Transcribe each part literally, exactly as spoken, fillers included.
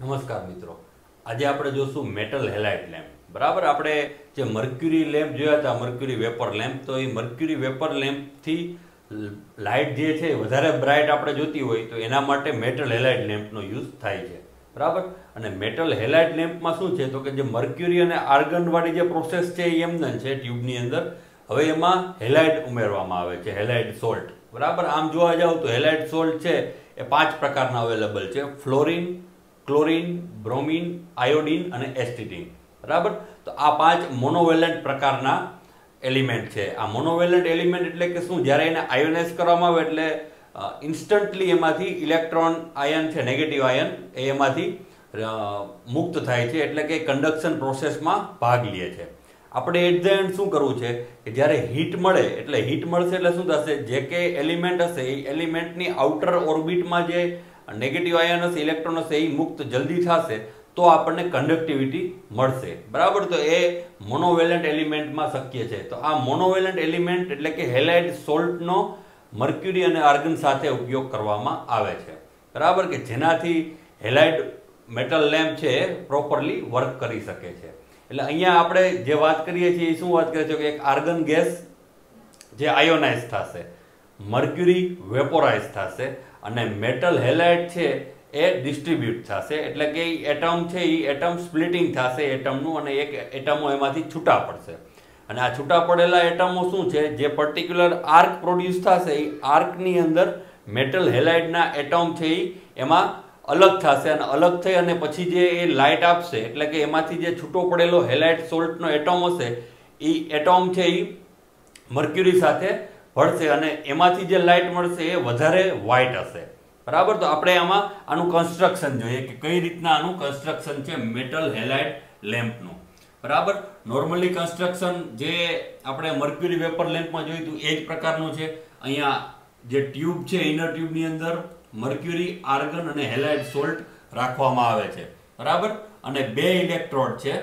નમસ્કાર મિત્રો, આજે આપણે જોશું મેટલ હેલાઇડ લેમ્પ. બરાબર, આપણે જે મર્ક્યુરી લેમ્પ જોયા હતા, મર્ક્યુરી વેપર લેમ્પ, તો એ મર્ક્યુરી વેપર લેમ્પથી લાઇટ જે છે વધારે બ્રાઇટ આપણે જોતી હોય તો એના માટે મેટલ હેલાઇડ લેમ્પનો યુઝ થાય છે. બરાબર, અને મેટલ હેલાઇડ લેમ્પમાં શું છે તો કે જે મર્ક્યુરી અને આર્ગનવાળી જે પ્રોસેસ છે એ એમને છે ટ્યુબની અંદર. હવે એમાં હેલાઇડ ઉમેરવામાં આવે છે, હેલાઇડ સોલ્ટ. બરાબર, આમ જોવા જાવ તો હેલાઇડ સોલ્ટ છે એ પાંચ પ્રકારના અવેલેબલ છે: ફ્લોરિન, ક્લોરિન, બ્રોમિન, આયોડિન અને એસ્ટિટીન. બરાબર, તો આ પાંચ મોનોવેલન્ટ પ્રકારના એલિમેન્ટ છે. આ મોનોવેલન્ટ એલિમેન્ટ એટલે કે શું, જ્યારે એને આયોનાઇઝ કરવામાં આવે એટલે ઇન્સ્ટન્ટલી એમાંથી ઇલેક્ટ્રોન આયન છે, નેગેટિવ આયન, એ એમાંથી મુક્ત થાય છે, એટલે કે કન્ડક્શન પ્રોસેસમાં ભાગ લે છે. આપણે એટ ધ એન્ડ શું કરવું છે કે જ્યારે હીટ મળે એટલે હીટ મળશે એટલે શું થશે, જે કે એલિમેન્ટ હશે એ એલિમેન્ટની આઉટર ઓર્બિટમાં જે નેગેટિવ આયન હશે, ઇલેક્ટ્રોન હશે, એ મુક્ત જલ્દી થશે તો આપણને કન્ડક્ટિવિટી મળશે. બરાબર, તો એ મોનોવેલન્ટ એલિમેન્ટમાં શક્ય છે. તો આ મોનોવેલન્ટ એલિમેન્ટ એટલે કે હેલાઇડ સોલ્ટનો મર્ક્યુરી અને આર્ગન સાથે ઉપયોગ કરવામાં આવે છે. બરાબર, કે જેનાથી હેલાઇડ મેટલ લેમ્પ છે એ પ્રોપરલી વર્ક કરી શકે છે. એટલે અહીંયા આપણે જે વાત કરીએ છીએ એ શું વાત કરીએ છીએ કે એક આર્ગન ગેસ જે આયોનાઇઝ થશે, મર્ક્યુરી વેપોરાઇઝ થશે અને મેટલ હેલાઇડ છે એ ડિસ્ટ્રીબ્યુટ થશે, એટલે કે એટમ છે એ એટમ સ્પ્લિટિંગ થશે એટમનું, અને એક એટમો એમાંથી છૂટા પડશે. અને આ છૂટા પડેલા એટમો શું છે, જે પર્ટિક્યુલર આર્ક પ્રોડ્યુસ થશે એ આર્કની અંદર મેટલ હેલાઇડના એટમ છે એ એમાં અલગ થશે, અને અલગ થઈ અને પછી જે એ લાઇટ આપશે, એટલે કે એમાંથી જે છૂટો પડેલો હેલાઇડ સોલ્ટનો એટમ હશે એ એટમ છે એ મર્ક્યુરી સાથે ભળશે અને એમાંથી જે લાઇટ મળશે એ વધારે વ્હાઇટ હશે. બરાબર, તો આપણે આમાં આનું કન્સ્ટ્રક્શન જોઈએ કે કઈ રીતના આનું કન્સ્ટ્રક્શન છે મેટલ હેલાઇડ લેમ્પનું. બરાબર, નોર્મલી કન્સ્ટ્રક્શન જે આપણે મર્ક્યુરી વેપર લેમ્પમાં જોયું હતું એ જ પ્રકારનું છે. અહીંયા જે ટ્યુબ છે, ઇનર ટ્યુબની અંદર મર્ક્યુરી, આર્ગન અને હેલાઇડ સોલ્ટ રાખવામાં આવે છે. બરાબર, અને બે ઇલેક્ટ્રોડ છે.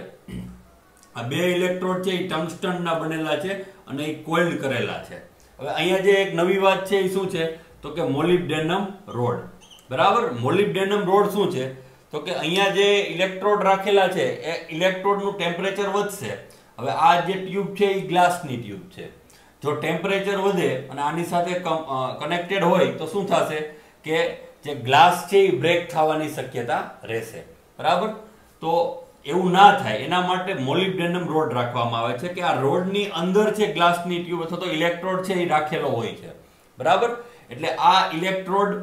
આ બે ઇલેક્ટ્રોડ છે એ ટંગસ્ટનના બનેલા છે અને એ કોઇલ્ડ કરેલા છે. હવે અહીંયા જે એક નવી વાત છે એ શું છે તો કે મોલિબ્ડેનમ રોડ. બરાબર, મોલિબ્ડેનમ રોડ શું છે તો કે અહીંયા જે ઇલેક્ટ્રોડ રાખેલા છે એ ઇલેક્ટ્રોડનું ટેમ્પરેચર વધશે. હવે આ જે ટ્યુબ છે એ ગ્લાસની ટ્યુબ છે. જો ટેમ્પરેચર વધે અને આની સાથે કનેક્ટેડ હોય તો શું થશે કે જે ગ્લાસ છે એ બ્રેક થવાની શક્યતા રહેશે. બરાબર, તો એવું ના થાય એના માટે મોલિબ્ડેનમ રોડ રાખવામાં આવે છે કે આ રોડની અંદર છે ગ્લાસની ટ્યુબ અથવા તો ઇલેક્ટ્રોડ છે એ રાખેલો હોય છે. બરાબર, એટલે આ ઇલેક્ટ્રોડ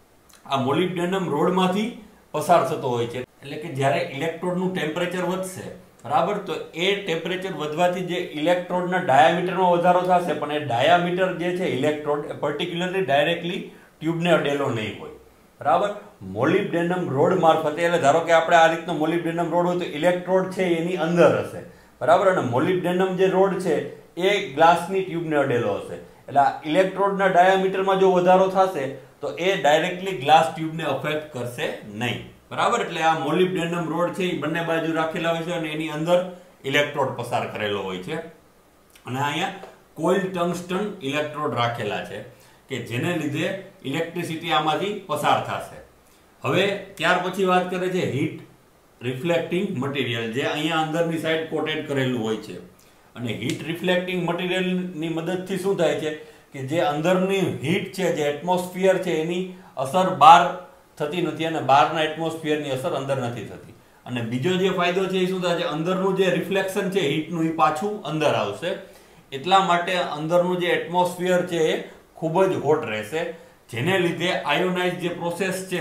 આ મોલિબ્ડેનમ રોડમાંથી પસાર થતો હોય છે. એટલે કે જ્યારે ઇલેક્ટ્રોડનું ટેમ્પરેચર વધશે, બરાબર, તો એ ટેમ્પરેચર વધવાથી જે ઇલેક્ટ્રોડના ડાયામીટરમાં વધારો થશે, પણ એ ડાયામીટર જે છે ઇલેક્ટ્રોડ એ પર્ટિક્યુલરલી ડાયરેક્ટલી ટ્યુબને અડેલો નહીં હોય. બરાબર, મોલિબ્ડેનમ રોડ મારફતે, એટલે ધારો કે આપણે આ રીતનો મોલિબ્ડેનમ રોડ હોય તો ઇલેક્ટ્રોડ છે એની અંદર હશે. બરાબર, અને મોલિબ્ડેનમ જે રોડ છે એ ગ્લાસની ટ્યુબને અડેલો હશે. એટલે આ ઇલેક્ટ્રોડના ડાયામીટરમાં જો વધારો થશે તો એ ડાયરેક્ટલી ગ્લાસ ટ્યુબને અફેક્ટ કરશે નહીં. બરાબર, એટલે આ મોલિબ્ડેનમ રોડ છે એ બંને બાજુ રાખેલા હોય છે અને એની અંદર ઇલેક્ટ્રોડ પસાર કરેલો હોય છે. અને અહીંયા કોઇલ્ડ ટંગસ્ટન ઇલેક્ટ્રોડ રાખેલા છે કે જેને લીધે ઇલેક્ટ્રિસિટી આમાંથી પસાર થશે. હવે ત્યાર પછી વાત કરે છે હીટ રિફ્લેક્ટિંગ મટીરિયલ, જે અહીંયા અંદરની સાઈડ કોટેડ કરેલું હોય છે. અને હીટ રિફ્લેક્ટિંગ મટીરિયલની મદદથી શું થાય છે કે જે અંદરની હીટ છે, જે એટમોસ્ફિયર છે, એની અસર બહાર થતી નથી અને બહારના એટમોસ્ફિયરની અસર અંદર નથી થતી. અને બીજો જે ફાયદો છે એ શું થાય છે, અંદરનું જે રિફ્લેક્શન છે હીટનું એ પાછું અંદર આવશે. એટલા માટે અંદરનું જે એટમોસ્ફિયર છે એ ખૂબ જ હોટ રહેશે, જેને લીધે આયોનાઇઝ જે પ્રોસેસ છે,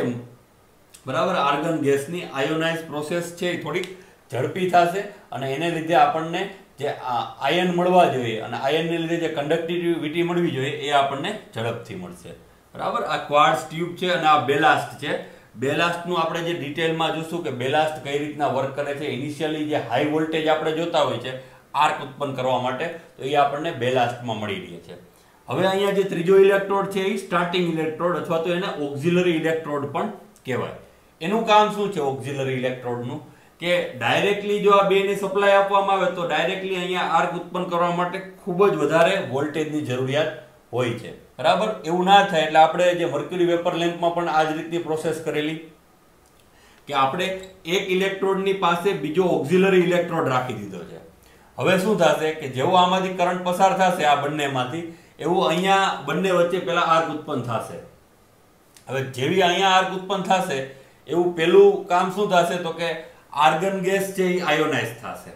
બરાબર, આર્ગન ગેસની આયોનાઇઝ પ્રોસેસ છે એ થોડીક ઝડપી થશે અને એને લીધે આપણને જે આયન મળવા જોઈએ અને આયનને લીધે જે કન્ડક્ટિવિટી મળવી જોઈએ એ આપણને ઝડપથી મળશે. બરાબર, આ ક્વાર્ટઝ ટ્યુબ છે અને આ બેલાસ્ટ છે. બેલાસ્ટનું આપણે જે ડિટેલમાં જોશું કે બેલાસ્ટ કઈ રીતના વર્ક કરે છે. ઇનિશિયલી જે હાઈ વોલ્ટેજ આપણે જોતા હોય છે આર્ક ઉત્પન્ન કરવા માટે, તો એ આપણને બેલાસ્ટમાં મળી રહે છે. હવે અહીંયા જે ત્રીજો ઇલેક્ટ્રોડ છે એ સ્ટાર્ટિંગ ઇલેક્ટ્રોડ અથવા તો એને ઓક્ઝિલરી ઇલેક્ટ્રોડ પણ કહેવાય. એનું કામ શું છે ઓક્ઝિલરી ઇલેક્ટ્રોડનું, કે ડાયરેક્ટલી જો આ બેને સપ્લાય આપવામાં આવે તો ડાયરેક્ટલી અહીંયા આર્ક ઉત્પન્ન કરવા માટે ખૂબ જ વધારે વોલ્ટેજની જરૂરિયાત હોય છે. બરાબર, એવું ના થાય એટલે આપણે જે મર્ક્યુરી વેપર લેમ્પમાં પણ આ જ રીતની પ્રોસેસ કરેલી કે આપણે એક ઇલેક્ટ્રોડની પાસે બીજો ઓક્ઝિલરી ઇલેક્ટ્રોડ રાખી દીધો છે. હવે શું થશે કે જેવો આમાંથી કરંટ પસાર થશે આ બંનેમાંથી, એવું અહીંયા બંને વચ્ચે પેલા આર્ક ઉત્પન્ન થશે. હવે જેવી અહીંયા આર્ક ઉત્પન્ન થશે એવું પેલું કામ શું થશે તો કે આર્ગન ગેસ છે એ આયોનાઇઝ થશે.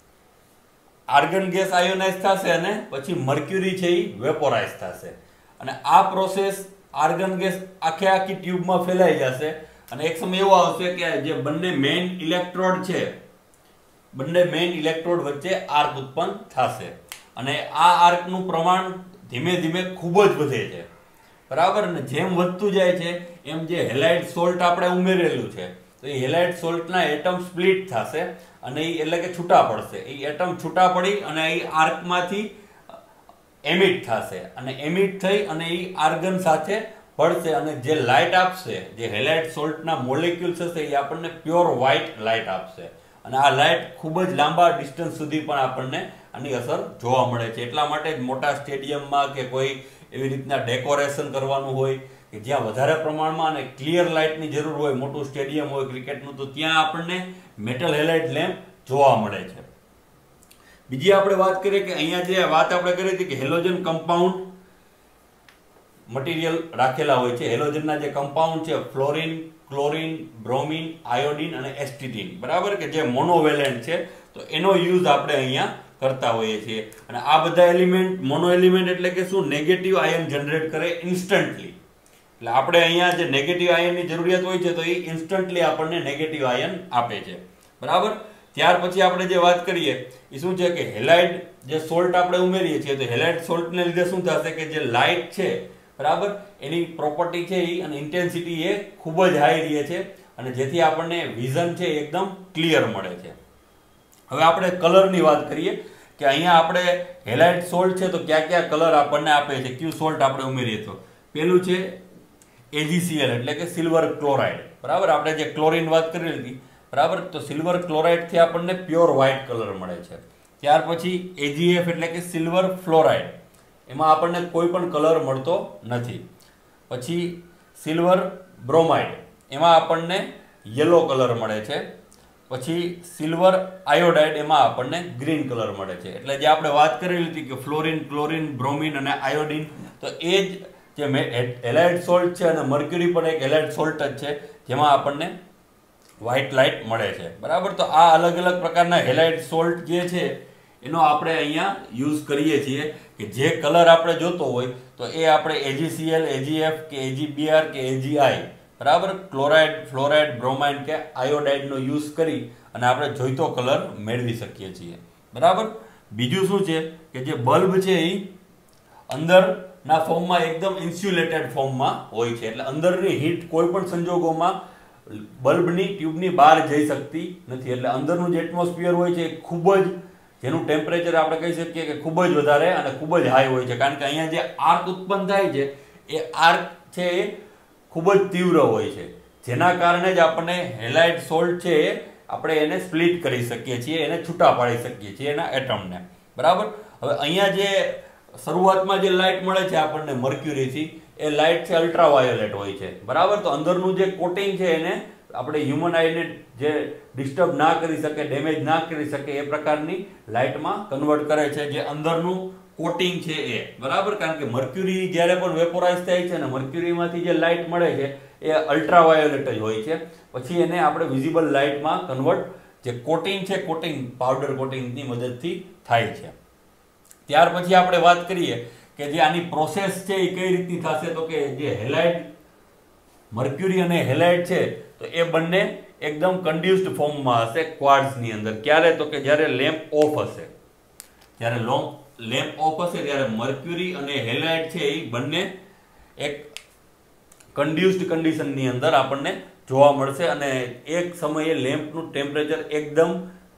આર્ગન ગેસ આયોનાઇઝ થશે અને પછી મર્ક્યુરી છે એ વેપોરાઇઝ થશે. અને આ પ્રોસેસ આર્ગન ગેસ આખે આખી ટ્યુબમાં ફેલાઈ જશે અને એક સમય એવો આવશે કે જે બંને મેઇન ઇલેક્ટ્રોડ છે, બંને મેઇન ઇલેક્ટ્રોડ વચ્ચે આર્ક ઉત્પન્ન થશે અને આ આર્કનું પ્રમાણ ધીમે ધીમે ખૂબ જ વધે છે. બરાબર. ને જેમ વધતું જાય છે એમ જે હેલાઇડ સોલ્ટ આપણે ઉમેરેલું છે તો એ હેલાઇડ સોલ્ટના એટમ સ્પ્લિટ થશે અને એ એટલે કે છૂટા પડશે. એ એટમ છૂટા પડી અને એ આર્કમાંથી એમિટ થશે અને એમિટ થઈ અને એ આર્ગન સાથે પડશે અને જે લાઇટ આપશે, જે હેલાઇડ સોલ્ટના મોલેક્યુલ્સ હશે એ આપણને પ્યોર વ્હાઇટ લાઇટ આપશે. અને આ લાઇટ ખૂબ જ લાંબા ડિસ્ટન્સ સુધી પણ આપણને આની અસર જોવા મળે છે. એટલા માટે જ મોટા સ્ટેડિયમમાં કે કોઈ એવી રીતના ડેકોરેશન કરવાનું હોય કે જ્યાં વધારે પ્રમાણમાં અને ક્લિયર લાઇટની જરૂર હોય, મોટું સ્ટેડિયમ હોય ક્રિકેટનું, તો ત્યાં આપણને મેટલ હેલાઇડ લેમ્પ જોવા મળે છે. બીજી આપણે વાત કરીએ કે અહીંયા જે વાત આપણે કરી હતી કે હેલોજન કમ્પાઉન્ડ મટીરિયલ રાખેલા હોય છે. હેલોજનના જે કમ્પાઉન્ડ છે ફ્લોરિન, ક્લોરિન, બ્રોમિન, આયોડિન અને એસ્ટિટીન, બરાબર, કે જે મોનોવેલેન્ટ છે, તો એનો યુઝ આપણે અહીંયા કરતા હોઈએ છીએ. અને આ બધા એલિમેન્ટ, મોનો એલિમેન્ટ એટલે કે શું, નેગેટિવ આયન જનરેટ કરે ઇન્સ્ટન્ટલી. એટલે આપણે અહીંયા જે નેગેટિવ આયનની જરૂરિયાત હોય છે તો એ ઇન્સ્ટન્ટલી આપણને નેગેટિવ આયન આપે છે. બરાબર. ત્યાર પછી આપણે જે વાત કરીએ એ શું છે કે હેલાઇડ જે સોલ્ટ આપણે ઉમેરીએ છીએ તો હેલાઇડ સોલ્ટને લીધે શું થશે કે જે લાઇટ છે, બરાબર, એની પ્રોપર્ટી છે એ અને ઇન્ટેન્સિટી એ ખૂબ જ હાઈ રહે છે અને જેથી આપણને વિઝન છે એકદમ ક્લિયર મળે છે. હવે આપણે કલરની વાત કરીએ કે અહીંયા આપણે હેલાઇડ સોલ્ટ છે તો કયા કયા કલર આપણને આપે છે, કયું સોલ્ટ આપણે ઉમેરીએ તો પેલું છે એજીસીએલ એટલે કે સિલ્વર ક્લોરાઇડ. બરાબર. આપણે જે ક્લોરિન વાત કરી હતી, બરાબર, તો સિલ્વર ક્લોરાઇડથી આપણને પ્યોર વ્હાઇટ કલર મળે છે. ત્યાર પછી એજીએફ એટલે કે સિલ્વર ફ્લોરાઇડ, એમાં આપણને કોઈ પણ કલર મળતો નથી. પછી સિલ્વર બ્રોમાઇડ, એમાં આપણને યલો કલર મળે છે. પછી સિલ્વર આયોડાઇડ, એમાં આપણને ગ્રીન કલર મળે છે. એટલે જે આપણે વાત કરેલી હતી કે ફ્લોરિન, ક્લોરિન, બ્રોમિન અને આયોડિન, તો એ જ જે હેલાઇડ સોલ્ટ છે અને મર્ક્યુરી પણ એક હેલાઇડ સોલ્ટ જ છે જેમાં આપણને વ્હાઇટ લાઇટ મળે છે. બરાબર. તો આ અલગ અલગ પ્રકારના હેલાઇડ સોલ્ટ જે છે એનો આપણે અહીંયા યુઝ કરીએ છીએ કે જે કલર આપણે જોતો હોય તો એ આપણે એજીસીએલ, એજીએફ કે એજીબીઆર કે એજીઆઈ, બરાબર, ક્લોરાઇડ, ફ્લોરાઇડ, બ્રોમાઇડ કે આયોડાઇડનો યુઝ કરી અને આપણે જોઈતો કલર મેળવી શકીએ છીએ. બરાબર. બીજું શું છે કે જે બલ્બ છે એ અંદરના ફોર્મમાં એકદમ ઇન્સ્યુલેટેડ ફોર્મમાં હોય છે. એટલે અંદરની હીટ કોઈ પણ સંજોગોમાં બલ્બની ટ્યુબની બહાર જઈ શકતી નથી. એટલે અંદરનું જે એટમોસ્ફિયર હોય છે એ ખૂબ જ, જેનું ટેમ્પરેચર આપણે કહી શકીએ કે ખૂબ જ વધારે અને ખૂબ જ હાઈ હોય છે. કારણ કે અહીંયા જે આર્ક ઉત્પન્ન થાય છે એ આર્ક છે એ ખૂબ જ તીવ્ર હોય છે, જેના કારણે જ આપણને હેલાઇડ સોલ્ટ છે એ આપણે એને સ્પ્લિટ કરી શકીએ છીએ, એને છૂટા પાડી શકીએ છીએ એના એટમને. બરાબર. હવે અહીંયા જે શરૂઆતમાં જે લાઇટ મળે છે આપણને મર્ક્યુરીથી, એ લાઇટ છે અલ્ટ્રાવાયોલેટ હોય છે. બરાબર. તો અંદરનું જે કોટિંગ છે એને આપણે હ્યુમન આઈને જે ડિસ્ટર્બ ના કરી શકે, ડેમેજ ના કરી શકે એ પ્રકારની લાઇટમાં કન્વર્ટ કરે છે જે અંદરનું કોટિંગ છે એ. બરાબર. કારણ કે મર્ક્યુરી જ્યારે પણ વેપોરાઇઝ થાય છે અને મર્ક્યુરીમાંથી જે લાઇટ મળે છે એ અલ્ટ્રાવાયોલેટ જ હોય છે. પછી એને આપણે વિઝિબલ લાઇટમાં કન્વર્ટ, જે કોટિંગ છે, કોટિંગ પાવડર કોટિંગની મદદથી થાય છે. ત્યાર પછી આપણે વાત કરીએ કે જે આની પ્રોસેસ છે એ કઈ રીતની થશે, તો કે જે હેલાઇડ, મર્ક્યુરી અને હેલાઇડ છે તો એ બંને એકદમ કન્ડ્યુસ્ડ ફોર્મમાં હશે ક્વાર્ટ્ઝની અંદર. ક્યારે? તો કે જ્યારે લેમ્પ ઓફ હશે. જ્યારે લોંગ લેમ્પ ઓફ હશે ત્યારે મર્ક્યુરી અને હેલાઇડ છે એ બંને એક કન્ડ્યુસ્ડ કન્ડિશનની અંદર આપણને જોવા મળશે અને એક સમયે લેમ્પનું ટેમ્પરેચર એકદમ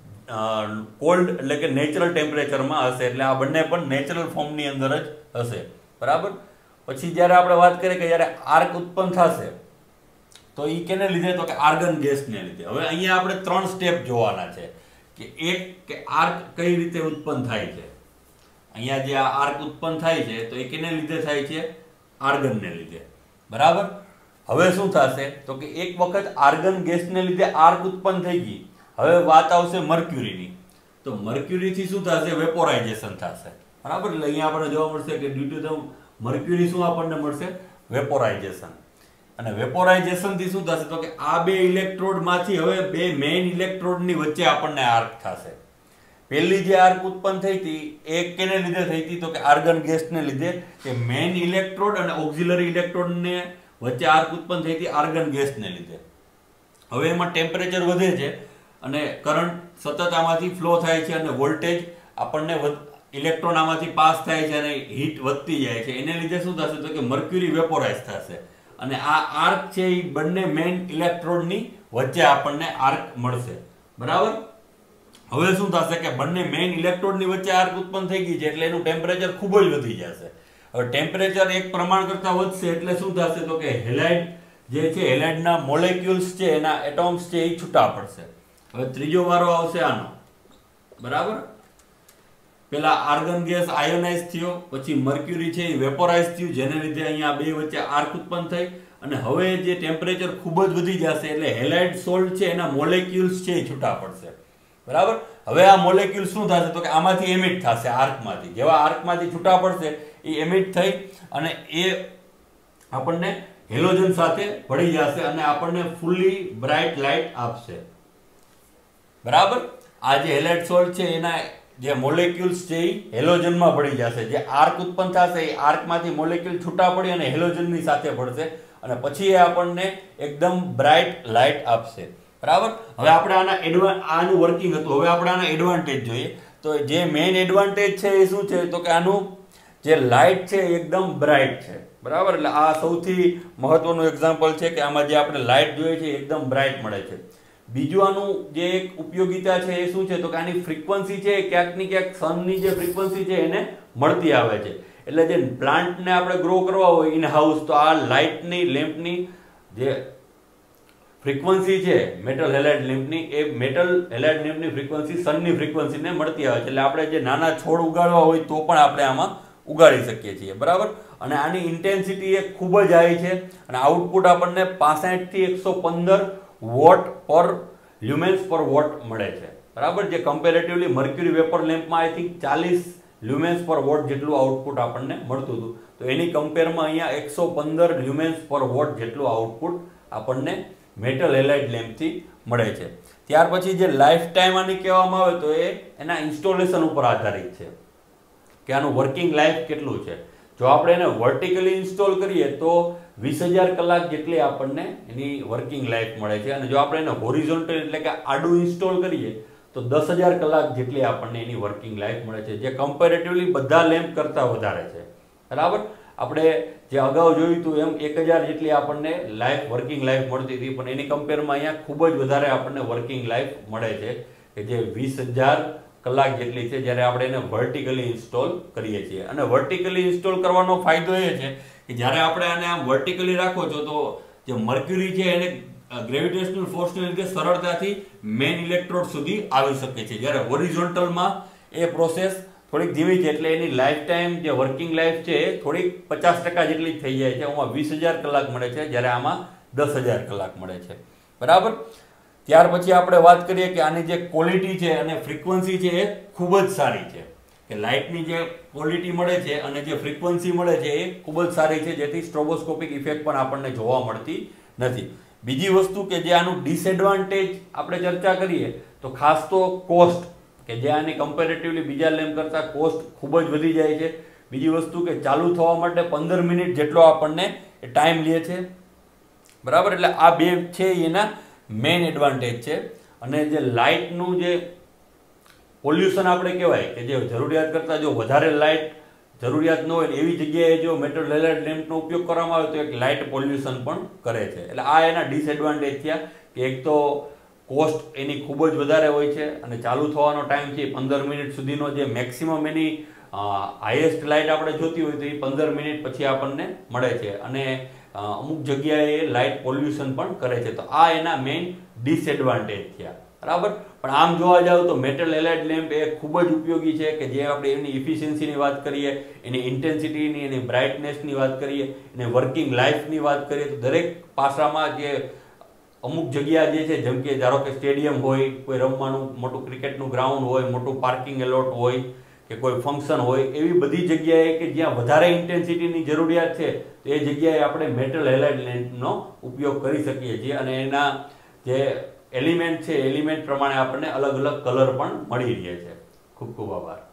કોલ્ડ એટલે કે નેચરલ ટેમ્પરેચરમાં હશે. એટલે આ બંને પણ નેચરલ ફોર્મની અંદર જ હશે. બરાબર. પછી જ્યારે આપણે વાત કરીએ કે જ્યારે આર્ક ઉત્પન્ન થશે તો એ કેને લીધે, તો કે આર્ગન ગેસને લીધે. હવે અહીંયા આપણે ત્રણ સ્ટેપ જોવાના છે કે એક કે આર્ક કઈ રીતે ઉત્પન્ન થાય છે. અહીંયા જે આ આર્ક ઉત્પન્ન થાય છે તો એ કેને લીધે થાય છે? આર્ગનને લીધે. બરાબર. હવે શું થશે તો કે એક વખત આર્ગન ગેસને લીધે આર્ક ઉત્પન્ન થઈ ગઈ, હવે વાત આવશે મર્ક્યુરીની. તો મર્ક્યુરીથી શું થશે? વેપોરાઇઝેશન થશે. બરાબર, એટલે અહીંયા આપણે જોવા મળશે કે ડ્યુ ટુ ધ મર્ક્યુરી શું આપણને મળશે? વેપોરાઇઝેશન. અને વેપોરાઇઝેશનથી શું થશે તો કે આ બે ઇલેક્ટ્રોડમાંથી હવે બે મેઇન ઇલેક્ટ્રોડની વચ્ચે આપણને આર્ક થશે. પહેલી જે આર્ક ઉત્પન્ન થઈ હતી એ કેને લીધે થઈ હતી તો કે આર્ગન ગેસને લીધે, કે મેઇન ઇલેક્ટ્રોડ અને ઓક્ઝિલરી ઇલેક્ટ્રોડને વચ્ચે આર્ક ઉત્પન્ન થઈ હતી આર્ગન ગેસને લીધે. હવે એમાં ટેમ્પરેચર વધે છે અને કરંટ સતત આમાંથી ફ્લો થાય છે અને વોલ્ટેજ આપણને ઇલેક્ટ્રોન આમાંથી પાસ થાય છે અને હીટ વધતી જાય છે. એને લીધે શું થશે તો કે મર્ક્યુરી વેપોરાઇઝ થશે અને આ આર્ક છે એ બંને મેઇન ઇલેક્ટ્રોડની વચ્ચે આપણને આર્ક મળશે. બરાબર, હવે શું થશે કે બંને મેઇન ઇલેક્ટ્રોડની વચ્ચે આર્ક ઉત્પન્ન થઈ ગઈ છે એટલે એનું ટેમ્પરેચર ખૂબ જ વધી જશે. હવે ટેમ્પરેચર એક પ્રમાણ કરતા વધશે એટલે શું થશે તો કે હેલાઇડ જે છે, હેલાઇડના મોલેક્યુલ્સ છે, એના એટોમ્સ છે એ છૂટા પડશે. હવે ત્રીજો વારો આવશે આનો. બરાબર, પેલા આર્ગન ગેસ આયોનાઇઝ થયો, પછી મર્ક્યુરી છે એ વેપોરાઇઝ થયું, જેને લીધે અહીંયા બે વચ્ચે આર્ક ઉત્પન્ન થઈ અને હવે જે ટેમ્પરેચર ખૂબ જ વધી જશે એટલે હેલાઇડ સોલ્ટ છે એના મોલેક્યુલ્સ છે એ છૂટા પડશે. બરાબર, હવે આ મોલેક્યુલ શું થશે તો કે આમાંથી એમિટ થશે આર્કમાંથી. જેવા આર્કમાંથી છૂટા પડશે એ એમિટ થઈ અને એ આપણને હેલોજન સાથે ભળી જશે અને આપણને ફૂલી બ્રાઇટ લાઇટ આપશે. બરાબર, આ જે હેલાઇડ સોલ્ટ છે એના જે મોલેક્યુલ્સ છે એ હેલોજનમાં ભળી જશે. જે આર્ક ઉત્પન્ન થશે એ આર્કમાંથી મોલેક્યુલ છૂટા પડી અને હેલોજનની સાથે ભળશે અને પછી એ આપણને એકદમ બ્રાઇટ લાઇટ આપશે. બરાબર, હવે આપણે આના એડવાન આનું વર્કિંગ હતું, હવે આપણે આના એડવાન્ટેજ જોઈએ. તો જે મેઇન એડવાન્ટેજ છે એ શું છે તો કે આનું જે લાઇટ છે એકદમ બ્રાઇટ છે. બરાબર, એટલે આ સૌથી મહત્વનું એક્ઝામ્પલ છે કે આમાં જે આપણે લાઇટ જોઈએ છે એકદમ બ્રાઇટ મળે છે. બીજું આનું જે એક ઉપયોગિતા છે એ શું છે તો કે આની ફ્રીક્વન્સી છે ક્યાંક ની ક્યાંક સનની જે ફ્રીક્વન્સી છે એને મળતી આવે છે. એટલે જે પ્લાન્ટને આપણે ગ્રો કરવા હોય ઇન હાઉસ તો આ લાઇટની લેમ્પની જે ફ્રીક્વન્સી છે મેટલ હેલાઇડ લેમ્પની એ મેટલ હેલાઇડ લેમ્પની ફ્રીક્વન્સી સનની ફ્રીક્વન્સીને મળતી આવે છે. એટલે આપણે જે નાના છોડ ઉગાડવા હોય તો પણ આપણે આમાં ઉગાડી શકીએ છીએ. બરાબર, અને આની ઇન્ટેન્સિટી એ ખૂબ જ હાઈ છે અને આઉટપુટ આપણને પાસઠ થી એકસો પંદર વોટ પર લ્યુમેન્સ પર વોટ મળે છે. બરાબર, જે કમ્પેરેટિવલી મર્ક્યુરી વેપર લેમ્પમાં આઈ થિંક ચાલીસ લ્યુમેન્સ પર વોટ જેટલું આઉટપુટ આપણને મળતું હતું. તો એની કમ્પેરમાં અહીંયા એકસો પંદર લ્યુમેન્સ પર વોટ જેટલું આઉટપુટ આપણને મેટલ હેલાઇડ લેમ્પથી મળે છે. ત્યાર પછી જે લાઈફ ટાઈમ આની કહેવામાં આવે તો એ એના ઇન્સ્ટોલેશન ઉપર આધારિત છે કે આનું વર્કિંગ લાઈફ કેટલું છે. જો આપણે એને વર્ટિકલી ઇન્સ્ટોલ કરીએ તો વીસ હજાર કલાક જેટલી આપણને એની વર્કિંગ લાઈફ મળે છે અને જો આપણે એને હોરિઝોન્ટલ એટલે કે આડું ઇન્સ્ટોલ કરીએ તો દસ હજાર કલાક જેટલી આપણને એની વર્કિંગ લાઈફ મળે છે, જે કમ્પેરેટિવલી બધા લેમ્પ કરતાં વધારે છે. બરાબર, આપણે જે અગાઉ જોયું હતું એમ એક હજાર જેટલી આપણને લાઈફ વર્કિંગ લાઈફ મળતી હતી, પણ એની કમ્પેરમાં અહીંયા ખૂબ જ વધારે આપણને વર્કિંગ લાઈફ મળે છે કે જે વીસ હજાર કલાક જેટલી છે જ્યારે આપણે એને વર્ટિકલી ઇન્સ્ટોલ કરીએ છીએ. અને વર્ટિકલી ઇન્સ્ટોલ કરવાનો ફાયદો એ છે કે જ્યારે આપણે આને આમ વર્ટિકલી રાખો છો તો જે મર્ક્યુરી છે એને ગ્રેવિટેશનલ ફોર્સને લીધે સરળતાથી મેઇન ઇલેક્ટ્રોડ સુધી આવી શકે છે, જ્યારે હોરિઝોન્ટલમાં એ પ્રોસેસ થોડીક ધીમી છે એટલે એની લાઈફ ટાઈમ જે વર્કિંગ લાઈફ છે એ થોડીક પચાસ ટકા જેટલી થઈ જાય છે. આમાં વીસ હજાર કલાક મળે છે જ્યારે આમાં દસ હજાર કલાક મળે છે. બરાબર, ત્યાર પછી આપણે વાત કરીએ કે આની જે ક્વોલિટી છે અને ફ્રીક્વન્સી છે એ ખૂબ જ સારી છે, કે લાઇટની જે ક્વોલિટી મળે છે અને જે ફ્રીક્વન્સી મળે છે એ ખૂબ જ સારી છે, જેથી સ્ટ્રોબોસ્કોપિક ઇફેક્ટ પણ આપણને જોવા મળતી નથી. બીજી વસ્તુ કે જે આનું ડિસએડવાન્ટેજ આપણે ચર્ચા કરીએ તો ખાસ તો કોસ્ટ, કે જે આની કમ્પેરેટિવલી બીજા લેમ્પ કરતાં કોસ્ટ ખૂબ જ વધી જાય છે. બીજી વસ્તુ કે ચાલુ થવા માટે પંદર મિનિટ જેટલો આપણને ટાઈમ લે છે. બરાબર, એટલે આ બે છે એના મેઇન એડવાન્ટેજ છે. અને જે લાઇટનું જે પોલ્યુશન આપણે કહેવાય કે જે જરૂરિયાત કરતાં જો વધારે લાઇટ જરૂરિયાત ન હોય એવી જગ્યાએ જો મેટલ હેલાઇડ લેમ્પનો ઉપયોગ કરવામાં આવે તો એક લાઇટ પોલ્યુશન પણ કરે છે. એટલે આ એના ડિસએડવાન્ટેજ થયા કે એક તો કોસ્ટ એની ખૂબ જ વધારે હોય છે અને ચાલુ થવાનો ટાઈમ છે પંદર મિનિટ સુધીનો, જે મેક્સિમમ એની હાઈએસ્ટ લાઇટ આપણે જોતી હોય તો એ પંદર મિનિટ પછી આપણને મળે છે અને અમુક જગ્યાએ લાઇટ પોલ્યુશન પણ કરે છે. તો આ એના મેઇન ડિસએડવાન્ટેજ થયા. બરાબર. પણ આમ જોવા જાવ તો મેટલ હેલાઇડ લેમ્પ એ ખૂબ જ ઉપયોગી છે કે જે આપણે એની ઇફિશિયન્સીની વાત કરીએ, એની ઇન્ટેન્સિટીની, એની બ્રાઇટનેસની વાત કરીએ, એની વર્કિંગ લાઈફની વાત કરીએ તો દરેક પાસામાં જે અમુક જગ્યા જે છે, જેમ કે ધારો કે સ્ટેડિયમ હોય, કોઈ રમવાનું મોટું ક્રિકેટનું ગ્રાઉન્ડ હોય, મોટું પાર્કિંગ એલોટ હોય કે કોઈ ફંક્શન હોય, એવી બધી જગ્યાએ કે જ્યાં વધારે ઇન્ટેન્સિટીની જરૂરિયાત છે તો એ જગ્યાએ આપણે મેટલ હેલાઇડ લેમ્પનો ઉપયોગ કરી શકીએ છીએ અને એના જે એલિમેન્ટ છે એલિમેન્ટ પ્રમાણે આપણને અલગ અલગ કલર પણ મળી રહે છે. ખૂબ ખૂબ આભાર.